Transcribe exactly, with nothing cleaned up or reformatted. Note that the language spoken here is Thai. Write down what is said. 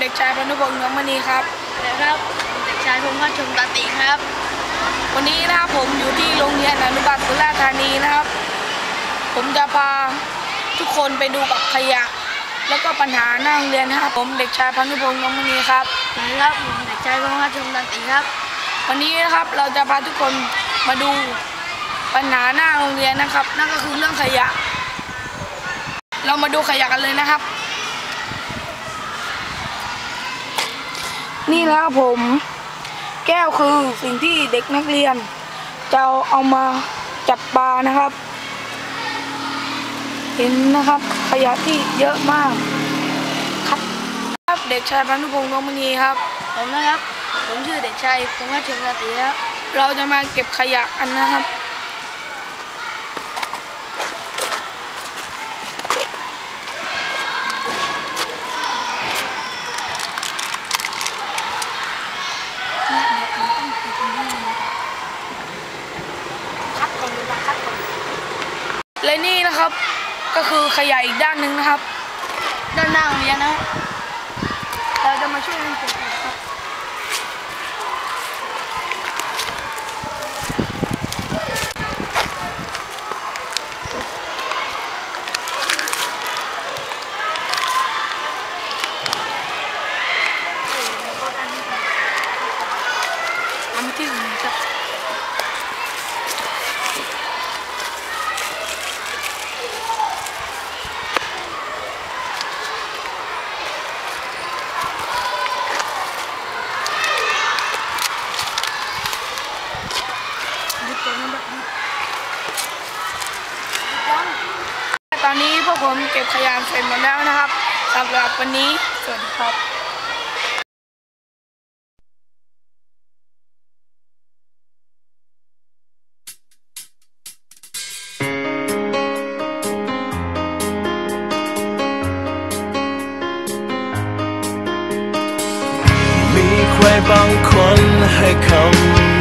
เด็กชายพานุพงษ์ น้องมณีครับนะครับเด็กชายพงษ์พัฒน์ชมตาติครับวันนี้นะครับผมอยู่ที่โรงเรียนอนุบาลสุราษฎร์ธานีนะครับผมจะพาทุกคนไปดูกับขยะแล้วก็ปัญหาหน้าโรงเรียนนะครับผมเด็กชายพานุพงษ์ น้องมณีครับนะครับผมเด็กชายพงษ์พัฒน์ชมตาติครับวันนี้นะครับเราจะพาทุกคนมาดูปัญหาหน้าโรงเรียนนะครับนั่นก็คือเรื่องขยะเรามาดูขยะกันเลยนะครับนี่แล้วผมแก้วคือสิ่งที่เด็กนักเรียนจะเอามาจับปลานะครับเห็นนะครับขยะที่เยอะมากครับครับเด็กชายพานุพงษ์ น้องมณีครับผมนะครับผมชื่อเด็กชายพงษ์พัฒน์ชมตาติครับเราจะมาเก็บขยะกันนะครับและนี่นะครับก็คือขยะอีกด้านหนึ่งนะครับด้านหน้าโรงเรียนนะเราจะมาช่วยกันเก็บครับทำที่อื่นครับตอนนี้พวกผมเก็บขยะเสร็จหมดแล้วนะครับสำหรับวันนี้สวัสดีครับมีใครบางคนให้คำ